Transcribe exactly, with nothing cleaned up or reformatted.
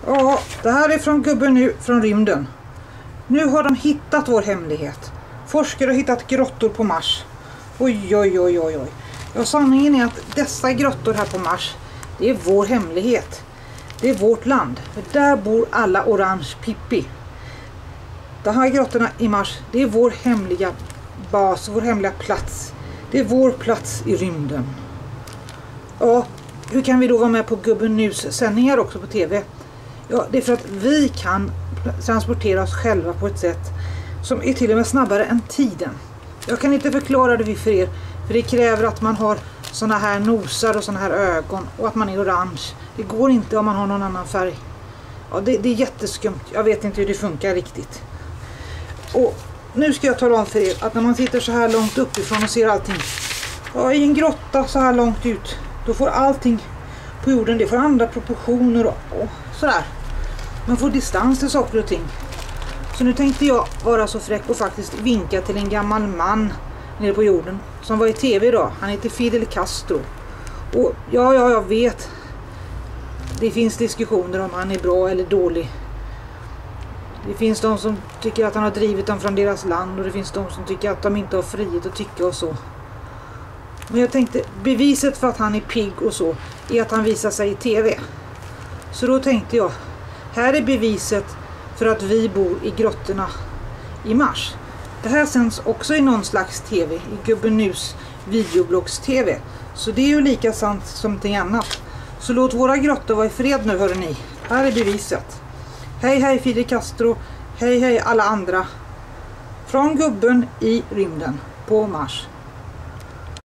Ja, det här är från gubben nu från rymden. Nu har de hittat vår hemlighet. Forskare har hittat grottor på Mars. Oj, oj, oj, oj, oj. Ja, sanningen är att dessa grottor här på Mars, det är vår hemlighet. Det är vårt land. För där bor alla orange Pippi. De här grottorna i Mars, det är vår hemliga bas, vår hemliga plats. Det är vår plats i rymden. Ja, hur kan vi då vara med på Gubben News sändningar också på tv? Ja, det är för att vi kan transportera oss själva på ett sätt som är till och med snabbare än tiden. Jag kan inte förklara det för er, för det kräver att man har såna här nosar och såna här ögon och att man är orange. Det går inte om man har någon annan färg. Ja, det, det är jätteskumt. Jag vet inte hur det funkar riktigt. Och nu ska jag tala om för er att när man sitter så här långt uppifrån och ser allting, ja, i en grotta så här långt ut, då får allting på jorden, det får andra proportioner och, och sådär. Man får distans till saker och ting. Så nu tänkte jag vara så fräck och faktiskt vinka till en gammal man nere på jorden som var i tv idag. Han heter Fidel Castro. Och ja, ja, jag vet. Det finns diskussioner om han är bra eller dålig. Det finns de som tycker att han har drivit dem från deras land och det finns de som tycker att de inte har frihet att tycka och så. Men jag tänkte, beviset för att han är pigg och så är att han visar sig i tv. Så då tänkte jag, här är beviset för att vi bor i grottorna i Mars. Det här sänds också i någon slags tv, i Gubben News videobloggs-tv. Så det är ju lika sant som någonting annat. Så låt våra grottor vara i fred nu, hörde ni. Här är beviset. Hej hej Fidel Castro, hej hej alla andra. Från gubben i rymden på Mars.